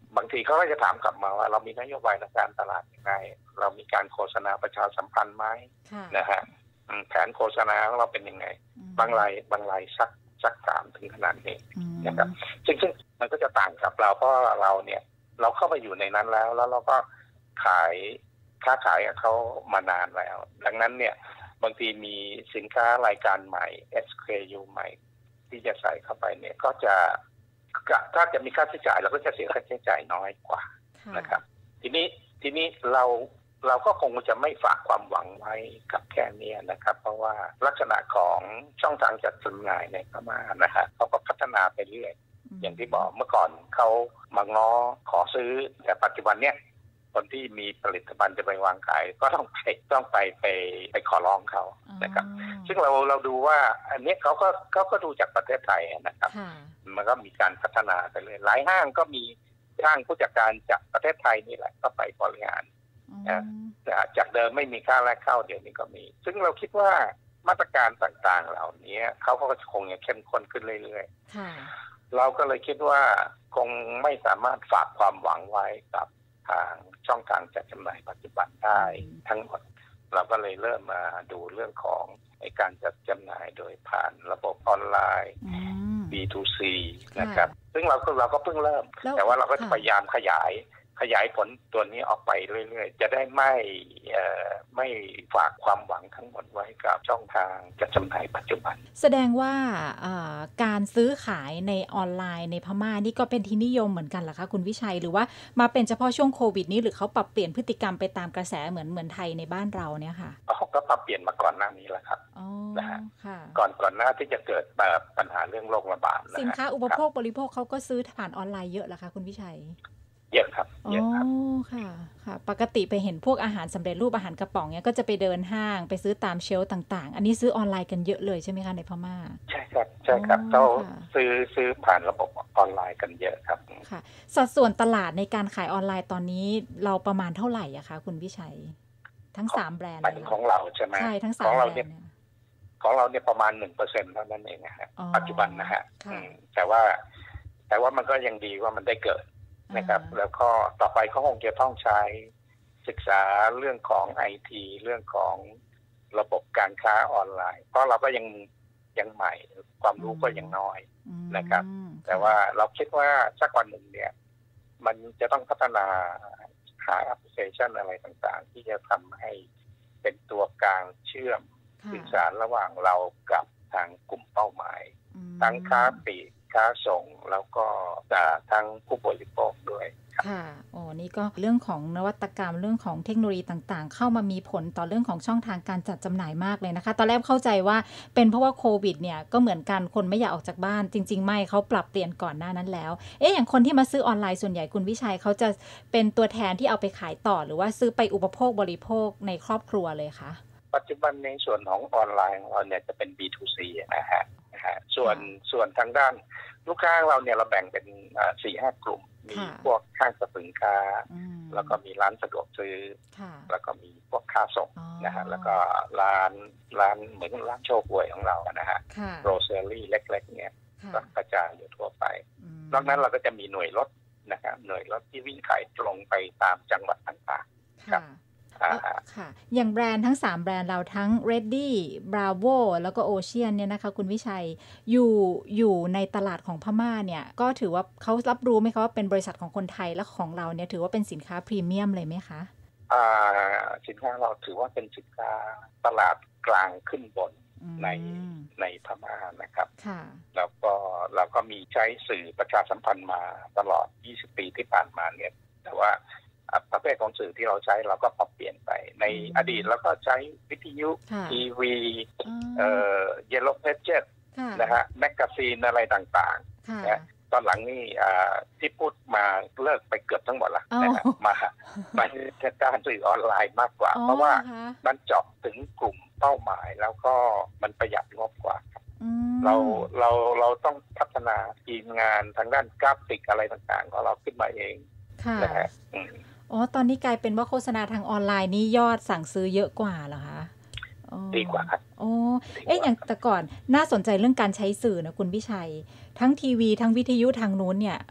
บางทีเขาก็จะถามกลับมาว่าเรามีนโยบายในการตลาดยังไงเรามีการโฆษณาประชาสัมพันธ์ไหมนะฮะแผนโฆษณาของเราเป็นยังไงบางรายบางรายสักสักถามถึงขนาดนี้นะครับซึ่งซึ่งมันก็จะต่างกับเราเพราะเราเนี่ยเราเข้าไปอยู่ในนั้นแล้วแล้วเราก็ขายค้าขายกับเขามานานแล้วดังนั้นเนี่ยบางทีมีสินค้ารายการใหม่ เอส เค ยู ใหม่ที่จะใส่เข้าไปเนี่ยก็จะถ้าจะมีค่าใช้จ่ายเราก็จะเสียค่าใช้จ่ายน้อยกว่านะครับทีนี้ทีนี้เราเราก็คงจะไม่ฝากความหวังไว้กับแค่นี้นะครับเพราะว่าลักษณะของช่องทางจัดจำหน่ายในพม่านะฮะเขาก็พัฒนาไปเรื่อยอย่างที่บอกเมื่อก่อนเขามาง้อขอซื้อแต่ปัจจุบันเนี้ยคนที่มีผลิตภัณฑ์จะไปวางขายก็ต้องไปต้องไปไปไปขอร้องเขานะครับซึ่งเราเราดูว่าอันนี้เขาก็เขาก็ดูจากประเทศไทยนะครับมันก็มีการพัฒนาไปเลยหลายห้างก็มีจ้างผู้จัดการจากประเทศไทยนี่แหละก็ไปบริหารจากเดิมไม่มีค่าแรกเข้าเดี๋ยวนี้ก็มีซึ่งเราคิดว่ามาตรการต่างๆเหล่านี้เขาก็คงจะเข้มข้นขึ้นเรื่อยๆเราก็เลยคิดว่าคงไม่สามารถฝากความหวังไว้กับทางช่องทางจัดจำหน่ายปัจจุบันได้ทั้งหมดเราก็เลยเริ่มมาดูเรื่องของการจัดจำหน่ายโดยผ่านระบบออนไลน์ บี ทู ซี นะครับซึ่งเราก็เราก็เพิ่งเริ่มแต่ว่าเราก็พยายามขยายขยายผลตัวนี้ออกไปเรื่อยๆจะได้ไม่ไม่ฝากความหวังทั้งหมดไว้กับช่องทางจัดจำหน่ายปัจจุบันแสดงว่าการซื้อขายในออนไลน์ในพม่านี่ก็เป็นที่นิยมเหมือนกันเหรอคะคุณวิชัยหรือว่ามาเป็นเฉพาะช่วงโควิดนี้หรือเขาปรับเปลี่ยนพฤติกรรมไปตามกระแสเหมือนเหมือนไทยในบ้านเราเนี่ยค่ะเขาก็ปรับเปลี่ยนมาก่อนหน้านี้แล้วครับนะฮะก่อนก่อนหน้าที่จะเกิดแบบปัญหาเรื่องโรคระบาดสินค้าอุปโภคบริโภคเขาก็ซื้อผ่านออนไลน์เยอะเหรอคะคุณวิชัยเยอะครับเยอะครับอ๋อค่ะค่ะปกติไปเห็นพวกอาหารสำเร็จรูปอาหารกระป๋องเนี้ยก็จะไปเดินห้างไปซื้อตามเชลฟ์ต่างๆอันนี้ซื้อออนไลน์กันเยอะเลยใช่ไหมคะในพม่าใช่ครับใช่ครับเขาซื้อซื้อผ่านระบบออนไลน์กันเยอะครับค่ะสัดส่วนตลาดในการขายออนไลน์ตอนนี้เราประมาณเท่าไหร่อะคะคุณวิชัยทั้งสามแบรนด์หมายถึงของเราใช่ไหมใช่ทั้งสามแบรนด์ของเราเนี่ยประมาณหนึ่งเปอร์เซ็นต์เท่านั้นเองนะฮะปัจจุบันนะฮะแต่ว่าแต่ว่ามันก็ยังดีว่ามันได้เกิดนะครับแล้วก็ต่อไปเขาคงจะต้องใช้ศึกษาเรื่องของ ไอ ที เรื่องของระบบการค้าออนไลน์เพราะเราก็ยังยังใหม่ความรู้ก็ยังน้อยนะครับแต่ว่าเราคิดว่าสักวันหนึ่งเนี่ยมันจะต้องพัฒนาหาแอปพลิเคชันอะไรต่างๆที่จะทำให้เป็นตัวกลางเชื่อมสื่อสารระหว่างเรากับทางกลุ่มเป้าหมายทั้งค้าปลีกค้าส่งแล้วก็ทั้งผู้บริโภคด้วยค่ะโอ้นี่ก็เรื่องของนวัตกรรมเรื่องของเทคโนโลยีต่างๆเข้ามามีผลต่อเรื่องของช่องทางการจัดจำหน่ายมากเลยนะคะตอนแรกเข้าใจว่าเป็นเพราะว่าโควิดเนี่ยก็เหมือนกันคนไม่อยากออกจากบ้านจริงๆไม่เขาปรับเปลี่ยนก่อนหน้านั้นแล้วเอ๊ะอย่างคนที่มาซื้อออนไลน์ส่วนใหญ่คุณวิชัยเขาจะเป็นตัวแทนที่เอาไปขายต่อหรือว่าซื้อไปอุปโภคบริโภคในครอบครัวเลยคะปัจจุบันในส่วนของออนไลน์ของเราเนี่ยจะเป็น บี ทู ซี นะฮะส่วนส่วนทางด้านลูกค้าเราเนี่ยเราแบ่งเป็นสี่ห้ากลุ่มมีพวกห้างสรรพสินค้าแล้วก็มีร้านสะดวกซื้อแล้วก็มีพวกค้าส่งนะฮะแล้วก็ร้านร้านเหมือนร้านโชว์หวยของเรานะฮะโรเซอรี่เล็กๆเนี่ยก็กระจายอยู่ทั่วไปนอกนั้นเราก็จะมีหน่วยรถนะครับหน่วยรถที่วิ่งขายตรงไปตามจังหวัดต่างๆครับค่ะอย่างแบรนด์ทั้งสามแบรนด์เราทั้ง Ready Bravo แล้วก็ Ocean เนี่ยนะคะคุณวิชัยอยู่อยู่ในตลาดของพม่าเนี่ยก็ถือว่าเขารับรู้ไหมคะว่าเป็นบริษัทของคนไทยและของเราเนี่ยถือว่าเป็นสินค้าพรีเมียมเลยไหมคะอ่าสินค้าเราถือว่าเป็นสินค้าตลาดกลางขึ้นบนในในพม่านะครับแล้วก็เราก็มีใช้สื่อประชาสัมพันธ์มาตลอดยี่สิบปีที่ผ่านมาเนี่ยแต่ว่าประเภทของสื่อที่เราใช้เราก็ปรับเปลี่ยนไปในอดีตเราก็ใช้วิทยุทีวีเอ่อเยลโลเพจเจตนะฮะแมกกาซีนอะไรต่างๆนะตอนหลังนี่ที่พูดมาเลิกไปเกือบทั้งหมดละนะฮะมามาการสื่อออนไลน์มากกว่าเพราะว่ามันเจาะถึงกลุ่มเป้าหมายแล้วก็มันประหยัดงบกว่าเราเราเราต้องพัฒนาทีมงานทางด้านกราฟิกอะไรต่างๆของเราขึ้นมาเองนะฮะอ๋อตอนนี้กลายเป็นว่าโฆษณาทางออนไลน์นี้ยอดสั่งซื้อเยอะกว่าเหรอคะดีกว่าครับโอ้เอ๊ะอย่างแต่ก่อนน่าสนใจเรื่องการใช้สื่อนะคุณพิชัยทั้งทีวีทั้งวิทยุทางนู้นเนี่ย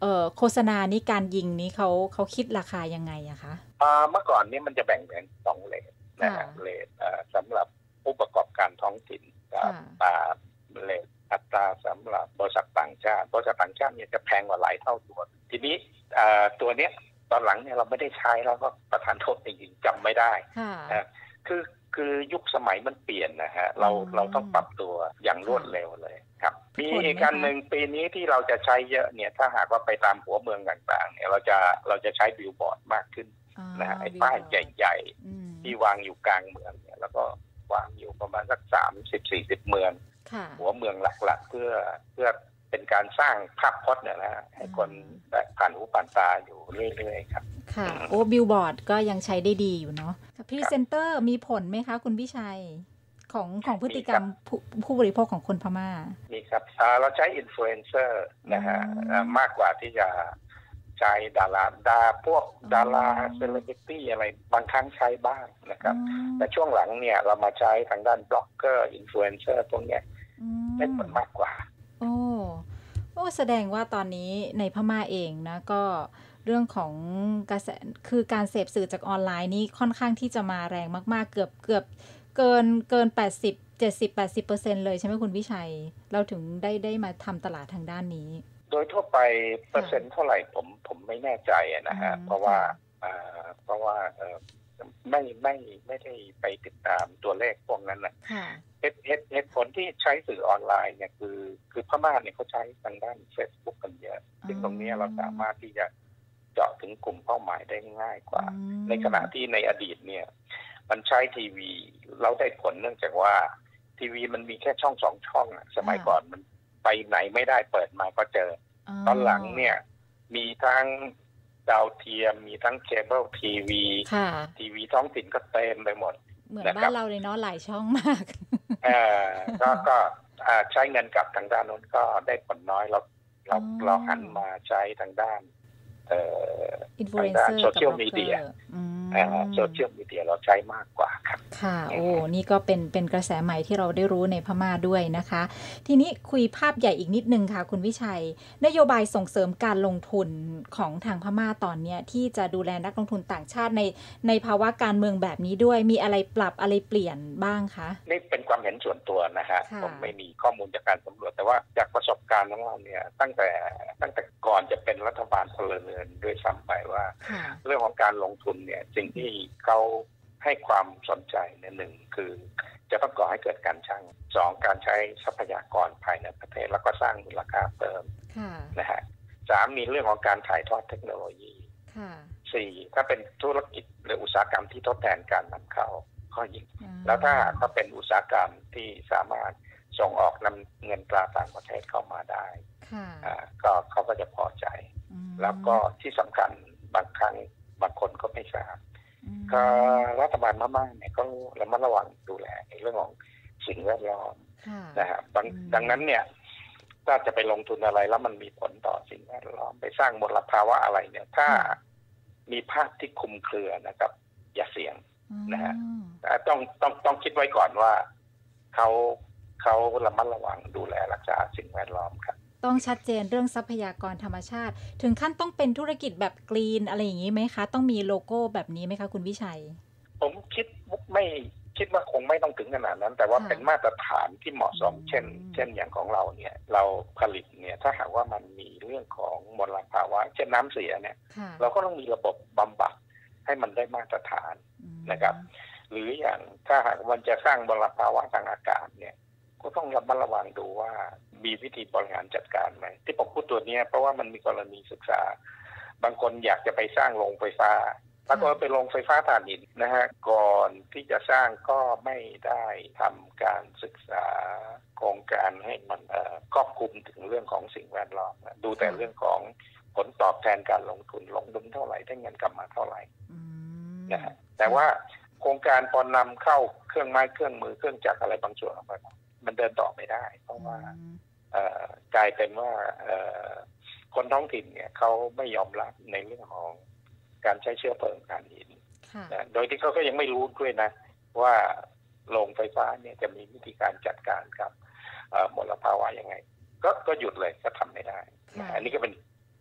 เอ่อโฆษณานี้การยิงนี้เขาเขาคิดราคายังไงอะคะเมื่อก่อนนี้มันจะแบ่งเป็นสองเลทนะฮะเลทสำหรับผู้ประกอบการท้องถิ่นกับเลทอัตราสำหรับบริษัทต่างชาติบริษัทต่างชาติเนี่ยจะแพงกว่าหลายเท่าตัวทีนี้ตัวเนี้ยตอนหลังเนี่ยเราไม่ได้ใช้แล้วก็ประทานโทษจริงๆจำไม่ได้คือคือยุคสมัยมันเปลี่ยนนะฮะเราเราต้องปรับตัวอย่างรวดเร็วเลยครับมีอีกการหนึ่งปีนี้ที่เราจะใช้เยอะเนี่ยถ้าหากว่าไปตามหัวเมืองต่างๆเนี่ยเราจะเราจะใช้บิลบอร์ดมากขึ้นนะฮะไอ้ป้ายใหญ่ๆที่วางอยู่กลางเมืองเนี่ยแล้วก็วางอยู่ประมาณสักสามสิบสี่สิบเมืองหัวเมืองหลักๆเพื่อเพื่อเป็นการสร้างภาพพจน์เนี่ยนะให้คนได้ผ่านหูผ่านตาอยู่เรื่อยๆครับค่ะโอ้บิลบอร์ดก็ยังใช้ได้ดีอยู่เนาะพรีเซนเตอร์มีผลไหมคะคุณพิชัยของของพฤติกรรมผู้ผู้บริโภคของคนพม่ามีครับเราใช้อินฟลูเอนเซอร์นะฮะมากกว่าที่จะใช้ดาราดาพวกดาราเซเลบริตี้อะไรบางครั้งใช้บ้างนะครับแต่ช่วงหลังเนี่ยเรามาใช้ทางด้านบล็อกเกอร์อินฟลูเอนเซอร์พวกเนี้ยได้ผลมากกว่าโอ้โอ้แสดงว่าตอนนี้ในพม่าเองนะก็เรื่องของกระแสคือการเสพสื่อจากออนไลน์นี่ค่อนข้างที่จะมาแรงมากๆเกือบเกือบเกินเกินแปดสิบ เจ็ดสิบ แปดสิบเปอร์เซ็นต์ เลยใช่ไหมคุณวิชัยเราถึงได้ได้มาทำตลาดทางด้านนี้โดยทั่วไปเปอร์เซ็นต์เท่าไหร่ผมผมไม่แน่ใจนะฮะเพราะว่าเพราะว่าไม่ไม่ไม่ได้ไปติดตามตัวเลขพวกนั้นนะเหตุเหตุเหตุผลที่ใช้สื่อออนไลน์เนี่ยคือคือพม่าเนี่ยเขาใช้ทางด้าน Facebook กันเยอะซึ่งตรงนี้เราสามารถที่จะเจาะถึงกลุ่มเป้าหมายได้ง่ายกว่าในขณะที่ในอดีตเนี่ยมันใช้ทีวีเราได้ผลเนื่องจากว่าทีวีมันมีแค่ช่องสองช่องสมัยก่อนมันไปไหนไม่ได้เปิดมาก็เจอตอนหลังเนี่ยมีทั้งดาวเทียมมีทั้งเคเบิลทีวีทีวีท้องถิ่นก็เต็มไปหมดเหมือนบ้านเราเลยเนาะหลายช่องมากเออก็ก็ใช้เงินกับทางด้านนู้นก็ได้ผลน้อยเราเราเราหันมาใช้ทางด้านเอ่อทางด้านโซเชียลมีเดียโซเชียลมีเดียเราใช้มากกว่าครับค่ะโอ้นี่ก็เป็นเป็นกระแสใหม่ที่เราได้รู้ในพม่าด้วยนะคะทีนี้คุยภาพใหญ่อีกนิดนึงค่ะคุณวิชัยนโยบายส่งเสริมการลงทุนของทางพม่าตอนนี้ที่จะดูแลนักลงทุนต่างชาติในในภาวะการเมืองแบบนี้ด้วยมีอะไรปรับอะไรเปลี่ยนบ้างคะนี่เป็นความเห็นส่วนตัวนะฮะผมไม่มีข้อมูลจากการสำรวจแต่ว่าจากประสบการณ์ของเราเนี่ยตั้งแต่ตั้งแต่ก่อนจะเป็นรัฐบาลพลเรือนด้วยซ้ำไปว่าเรื่องของการลงทุนเนี่ยสิ่งที่เขาให้ความสนใจเนี่ยหนึ่งคือจะต้องก่อให้เกิดการช่างสองการใช้ทรัพยากรภายในประเทศแล้วก็สร้างมูลค่าเพิ่มนะฮะสามมีเรื่องของการถ่ายทอดเทคโนโลยีสี่ถ้าเป็นธุรกิจหรืออุตสาหกรรมที่ทดแทนการนำเข้าข้อยิ่งแล้วถ้าถ้าเป็นอุตสาหกรรมที่สามารถส่งออกนำเงินตราต่างประเทศเข้ามาได้ก็เขาก็จะพอใจแล้วก็ที่สำคัญบางครั้งบางคนก็ไม่ทราบก็รัฐบาลพม่าเนี่ยก็ระมัดระวังดูแลในเรื่องของสิ่งแวดล้อมนะฮะดังนั้นเนี่ยถ้าจะไปลงทุนอะไรแล้วมันมีผลต่อสิ่งแวดล้อมไปสร้างมลภาวะอะไรเนี่ยถ้ามีภาพที่คลุมเครือนะครับอย่าเสี่ยงนะฮะต้องต้องต้องคิดไว้ก่อนว่าเขาเขาระมัดระวังดูแลรักษาสิ่งแวดล้อมครับต้องชัดเจนเรื่องทรัพยากรธรรมชาติถึงขั้นต้องเป็นธุรกิจแบบกรีนอะไรอย่างนี้ไหมคะต้องมีโลโก้แบบนี้ไหมคะคุณวิชัยผมคิดไม่คิดว่าคงไม่ต้องถึงขนาดนั้นแต่ว่าเป็นมาตรฐานที่เหมาะสมเช่นเช่นอย่างของเราเนี่ยเราผลิตเนี่ยถ้าหากว่ามันมีเรื่องของมลภาวะเช่นน้ำเสียเนี่ยเราก็ต้องมีระบบบำบัดให้มันได้มาตรฐานนะครับหรืออย่างถ้าหากมันจะสร้างมลภาวะทางอากาศเนี่ยก็ต้องระมัดระวังดูว่ามีวิธีบริหารจัดการไหมที่ผมพูดตัวนี้เพราะว่ามันมีกรณีศึกษาบางคนอยากจะไปสร้างโรงไฟฟ้าปรากฏว่าไปโรงไฟฟ้าถ่านหินนะฮะก่อนที่จะสร้างก็ไม่ได้ทำการศึกษาโครงการให้มันครอบคลุมถึงเรื่องของสิ่งแวดล้อมดูแต่เรื่องของผลตอบแทนการลงทุนลงทุนเท่าไหร่ได้เงินกลับมาเท่าไหร่นะฮะแต่ว่าโครงการพอนำเข้าเครื่องไม้เครื่องมือเครื่องจักรอะไรบางส่วนออกไปมันเดินต่อไม่ได้เพราะว่ากลายเป็นว่าคนท้องถิ่นเนี่ยเขาไม่ยอมรับในเรื่องของการใช้เชื้อเพลิงถ่านหินโดยที่เขาก็ยังไม่รู้ด้วยนะว่าโรงไฟฟ้าเนี่ยจะมีวิธีการจัดการกับมลภาวะยังไงก็ก็หยุดเลยก็ทำไม่ได้อันนี้ก็เป็น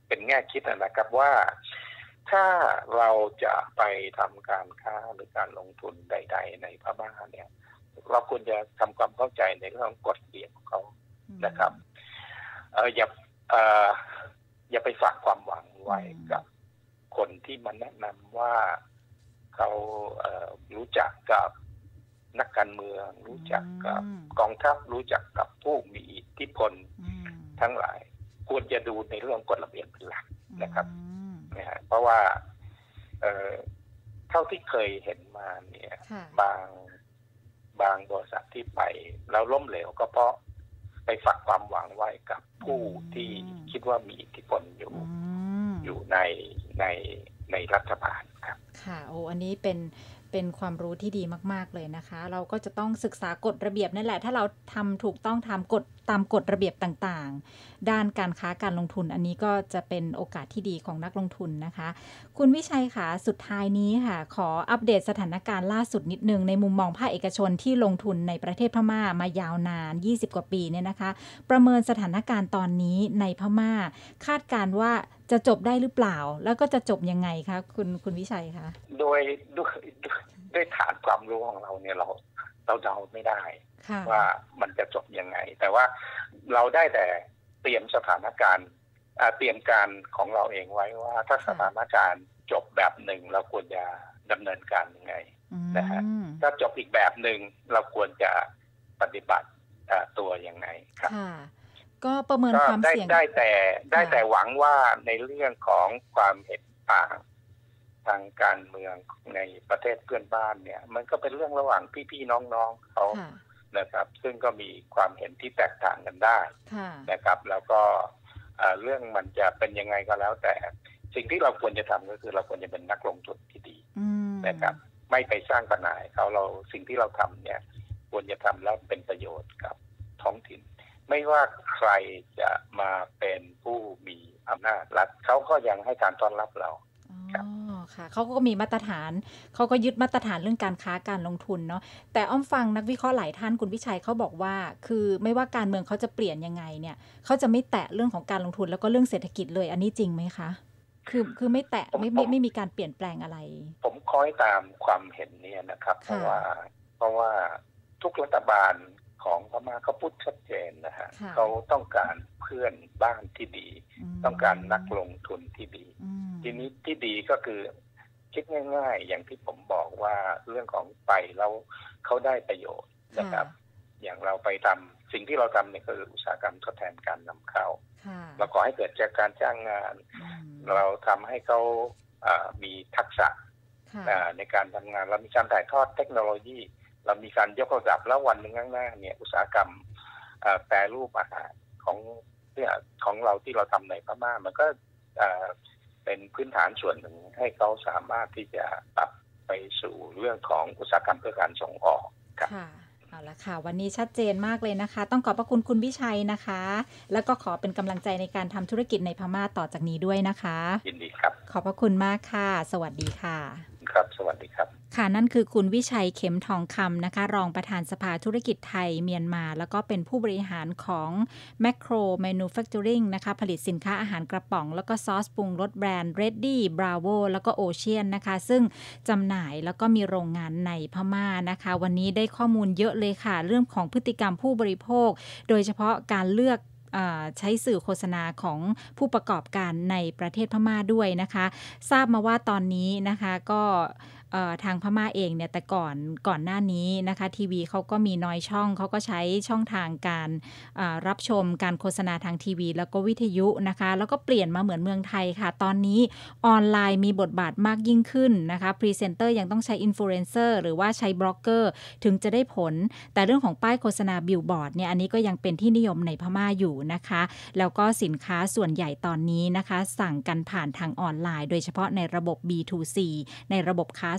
เป็นแง่คิดนะครับว่าถ้าเราจะไปทำการค้าหรือการลงทุนใดๆในพม่าเนี่ยเราควรจะทำความเข้าใจในเรื่องกฎระเบียบของเขานะครับเอออย่าเอออย่าไปฝากความหวังไว้กับคนที่มาแนะนำว่าเขาเอ่อรู้จักกับนักการเมืองรู้จักกับกองทัพรู้จักกับผู้มีอิทธิพลทั้งหลายควรจะดูในเรื่องกฎระเบียบเป็นหลักนะครับนะฮะเพราะว่าเอ่อเท่าที่เคยเห็นมาเนี่ยบางบางบริษัทที่ไปแล้วล้มเหลวก็เพราะไปฝากความหวังไว้กับผู้ที่คิดว่ามีอิทธิพลอยู่อยู่ในในในรัฐบาลครับค่ะโอ้อันนี้เป็นเป็นความรู้ที่ดีมากๆเลยนะคะเราก็จะต้องศึกษากฎระเบียบนั่นแหละถ้าเราทำถูกต้องทำกฎตามกฎระเบียบต่างๆด้านการค้าการลงทุนอันนี้ก็จะเป็นโอกาสที่ดีของนักลงทุนนะคะคุณวิชัยค่ะสุดท้ายนี้ค่ะขออัปเดตสถานการณ์ล่าสุดนิดนึงในมุมมองภาคเอกชนที่ลงทุนในประเทศพม่ามายาวนานยี่สิบกว่าปีเนี่ยนะคะประเมินสถานการณ์ตอนนี้ในพม่าคาดการณ์ว่าจะจบได้หรือเปล่าแล้วก็จะจบยังไงคะคุณคุณวิชัยคะโดยด้วยด้วยฐานความรู้ของเราเนี่ยเราเราเดาไม่ได้ว่ามันจะจบยังไงแต่ว่าเราได้แต่เตรียมสถานการณ์เตรียมการของเราเองไว้ว่าถ้าสถานการณ์จบแบบหนึ่งเราควรจะดำเนินการยังไงนะฮะถ้าจบอีกแบบหนึ่งเราควรจะปฏิบัติตัวยังไงครับก็ประเมินความเสี่ยงได้แต่ได้แต่หวังว่าในเรื่องของความเห็นต่างทางการเมืองในประเทศเพื่อนบ้านเนี่ยมันก็เป็นเรื่องระหว่างพี่ๆน้องๆเขานะครับซึ่งก็มีความเห็นที่แตกต่างกันได้นะครับแล้วก็เรื่องมันจะเป็นยังไงก็แล้วแต่สิ่งที่เราควรจะทำก็คือเราควรจะเป็นนักลงทุนที่ดีนะครับไม่ไปสร้างปัญหาเขาเราสิ่งที่เราทำเนี่ยควรจะทำแล้วเป็นประโยชน์กับท้องถิ่นไม่ว่าใครจะมาเป็นผู้มีอำนาจรัฐเขาก็ยังให้การต้อนรับเราอ๋อค่ะเขาก็มีมาตรฐานเขาก็ยึดมาตรฐานเรื่องการค้าการลงทุนเนาะแต่อ้อมฟังนักวิเคราะห์หลายท่านคุณวิชัยเขาบอกว่าคือไม่ว่าการเมืองเขาจะเปลี่ยนยังไงเนี่ยเขาจะไม่แตะเรื่องของการลงทุนแล้วก็เรื่องเศรษฐกิจเลยอันนี้จริงไหมคะคือคือไม่แตะไม่ไม่ไม่มีการเปลี่ยนแปลงอะไรผมคอยตามความเห็นเนี่ยนะครับเพราะว่าเพราะว่าทุกรัฐบาลของพม่าเขาพูดชัดเจนนะฮะเขาต้องการเพื่อนบ้านที่ดีต้องการนักลงทุนที่ดีทีนี้ที่ดีก็คือคิดง่ายๆอย่างที่ผมบอกว่าเรื่องของไปแล้วเขาได้ประโยชน์นะครับอย่างเราไปทำสิ่งที่เราทำเนี่ยคืออุตสาหกรรมทดแทนการนำเข้าเราขอให้เกิดจากการจ้างงานเราทำให้เขามีทักษะในการทำงานเรามีการถ่ายทอดเทคโนโลยีเรามีการยกระดับแล้ววันหนึ่งข้างหน้าเนี่ยอุตสาหกรรมแปรรูปอาหารของเนี่ยของเราที่เราทำในพม่ามันก็เป็นพื้นฐานส่วนหนึ่งให้เขาสามารถที่จะปรับไปสู่เรื่องของอุตสาหกรรมเพื่อการส่งออกครับเอาละค่ะวันนี้ชัดเจนมากเลยนะคะต้องขอบพระคุณคุณวิชัยนะคะแล้วก็ขอเป็นกำลังใจในการทำธุรกิจในพม่าต่อจากนี้ด้วยนะคะยินดีครับขอบพระคุณมากค่ะสวัสดีค่ะครับสวัสดีครับค่ะนั่นคือคุณวิชัยเข็มทองคำนะคะรองประธานสภาธุรกิจไทยเมียนมาแล้วก็เป็นผู้บริหารของ Macro Manufacturing นะคะผลิตสินค้าอาหารกระป๋องแล้วก็ซอสปรุงรสแบรนด์ Ready Bravo แล้วก็ Ocean นะคะซึ่งจำหน่ายแล้วก็มีโรงงานในพม่านะคะวันนี้ได้ข้อมูลเยอะเลยค่ะเรื่องของพฤติกรรมผู้บริโภคโดยเฉพาะการเลือกใช้สื่อโฆษณาของผู้ประกอบการในประเทศพม่าด้วยนะคะทราบมาว่าตอนนี้นะคะก็ทางพม่าเองเนี่ยแต่ก่อนก่อนหน้านี้นะคะทีวีเขาก็มีน้อยช่องเขาก็ใช้ช่องทางการรับชมการโฆษณาทางทีวีแล้วก็วิทยุนะคะแล้วก็เปลี่ยนมาเหมือนเมืองไทยค่ะตอนนี้ออนไลน์มีบทบาทมากยิ่งขึ้นนะคะพรีเซนเตอร์ยังต้องใช้อินฟลูเอนเซอร์หรือว่าใช้บล็อกเกอร์ถึงจะได้ผลแต่เรื่องของป้ายโฆษณาบิลบอร์ดเนี่ยอันนี้ก็ยังเป็นที่นิยมในพม่าอยู่นะคะแล้วก็สินค้าส่วนใหญ่ตอนนี้นะคะสั่งกันผ่านทางออนไลน์โดยเฉพาะในระบบ บี ทู ซี ในระบบค้า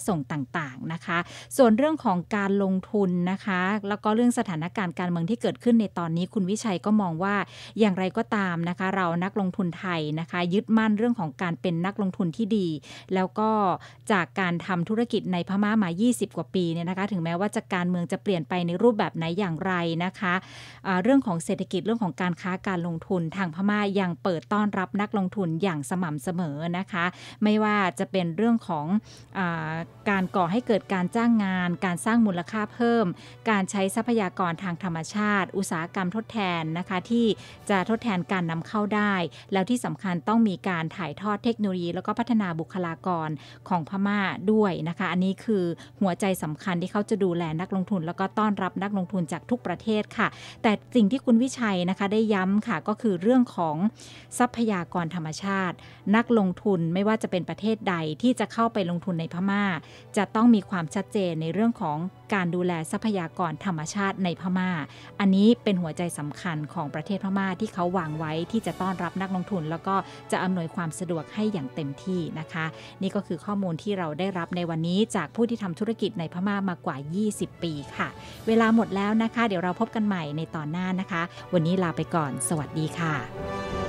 ส่งต่างๆนะคะส่วนเรื่องของการลงทุนนะคะแล้วก็เรื่องสถานการณ์การเมืองที่เกิดขึ้นในตอนนี้คุณวิชัยก็มองว่าอย่างไรก็ตามนะคะเรานักลงทุนไทยนะคะยึดมั่นเรื่องของการเป็นนักลงทุนที่ดีแล้วก็จากการทำธุรกิจในพม่ามายี่สิบกว่าปีเนี่ยนะคะถึงแม้ว่าจะการเมืองจะเปลี่ยนไปในรูปแบบไหนอย่างไรนะคะะเรื่องของเศรษฐกิจเรื่องของการค้าการลงทุนทางพม่ายังเปิดต้อนรับนักลงทุนอย่างสม่ำเสมอนะคะไม่ว่าจะเป็นเรื่องของอาการก่อให้เกิดการจ้างงานการสร้างมูลค่าเพิ่มการใช้ทรัพยากรทางธรรมชาติอุตสาหกรรมทดแทนนะคะที่จะทดแทนการนำเข้าได้แล้วที่สำคัญต้องมีการถ่ายทอดเทคโนโลยีแล้วก็พัฒนาบุคลากรของพม่าด้วยนะคะอันนี้คือหัวใจสำคัญที่เขาจะดูแลนักลงทุนแล้วก็ต้อนรับนักลงทุนจากทุกประเทศค่ะแต่สิ่งที่คุณวิชัยนะคะได้ย้ำค่ะก็คือเรื่องของทรัพยากรธรรมชาตินักลงทุนไม่ว่าจะเป็นประเทศใดที่จะเข้าไปลงทุนในพม่าจะต้องมีความชัดเจนในเรื่องของการดูแลทรัพยากรธรรมชาติในพม่าอันนี้เป็นหัวใจสำคัญของประเทศพม่าที่เขาวางไว้ที่จะต้อนรับนักลงทุนแล้วก็จะอำนวยความสะดวกให้อย่างเต็มที่นะคะนี่ก็คือข้อมูลที่เราได้รับในวันนี้จากผู้ที่ทำธุรกิจในพม่ามากว่ายี่สิบปีค่ะเวลาหมดแล้วนะคะเดี๋ยวเราพบกันใหม่ในตอนหน้านะคะวันนี้ลาไปก่อนสวัสดีค่ะ